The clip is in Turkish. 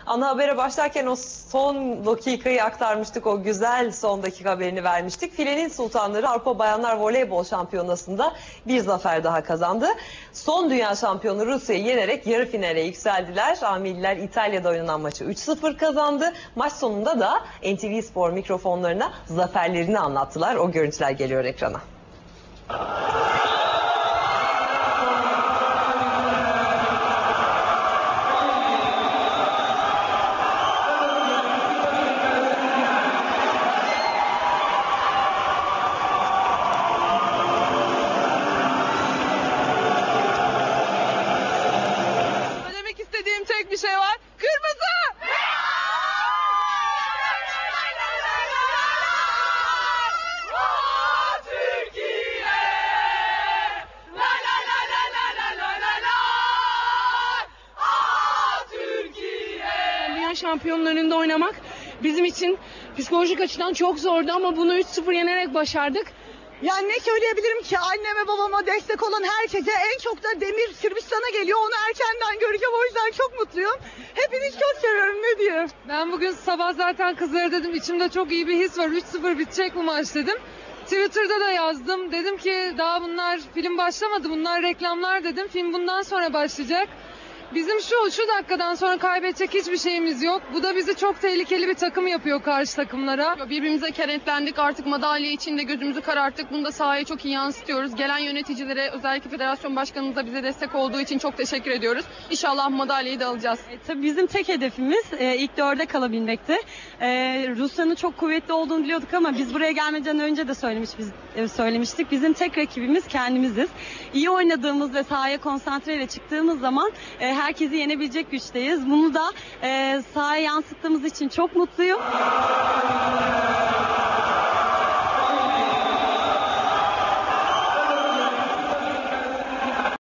Ana habere başlarken o son dakikayı aktarmıştık. O güzel son dakika haberini vermiştik. Filenin sultanları Avrupa Bayanlar Voleybol Şampiyonası'nda bir zafer daha kazandı. Son dünya şampiyonu Rusya'yı yenerek yarı finale yükseldiler. Amililer İtalya'da oynanan maçı 3-0 kazandı. Maç sonunda da NTV Spor mikrofonlarına zaferlerini anlattılar. O görüntüler geliyor ekrana. Tek bir şey var. Kırmızı! Türkiye! La la la la la la la la la! Türkiye! Dünya şampiyonlarında oynamak bizim için psikolojik açıdan çok zordu ama bunu 3-0 yenerek başardık. Yani ne söyleyebilirim ki, anneme babama destek olan herkese, en çok da Demir Sırbistan'a geliyor, onu erkenden göreceğim, o yüzden çok mutluyum. Hepinizi çok seviyorum, ne diyeyim. Ben bugün sabah zaten kızlara dedim, içimde çok iyi bir his var, 3-0 bitecek bu maç dedim. Twitter'da da yazdım, dedim ki daha bunlar film başlamadı, bunlar reklamlar dedim, film bundan sonra başlayacak. Bizim şu dakikadan sonra kaybedecek hiçbir şeyimiz yok. Bu da bizi çok tehlikeli bir takım yapıyor karşı takımlara. Birbirimize kenetlendik, artık madalya için de gözümüzü kararttık. Bunu da sahaya çok iyi yansıtıyoruz. Gelen yöneticilere, özellikle federasyon başkanımız da bize destek olduğu için çok teşekkür ediyoruz. İnşallah madalyayı da alacağız. Tabii bizim tek hedefimiz ilk 4'e kalabilmekti. Rusya'nın çok kuvvetli olduğunu biliyorduk ama biz buraya gelmeden önce de söylemiştik. Bizim tek rakibimiz kendimiziz. İyi oynadığımız ve sahaya konsantreyle çıktığımız zaman herkesi yenebilecek güçteyiz. Bunu da sahaya yansıttığımız için çok mutluyum.